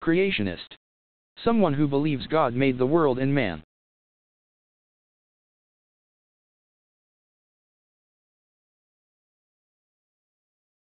Creationist. Someone who believes God made the world and man.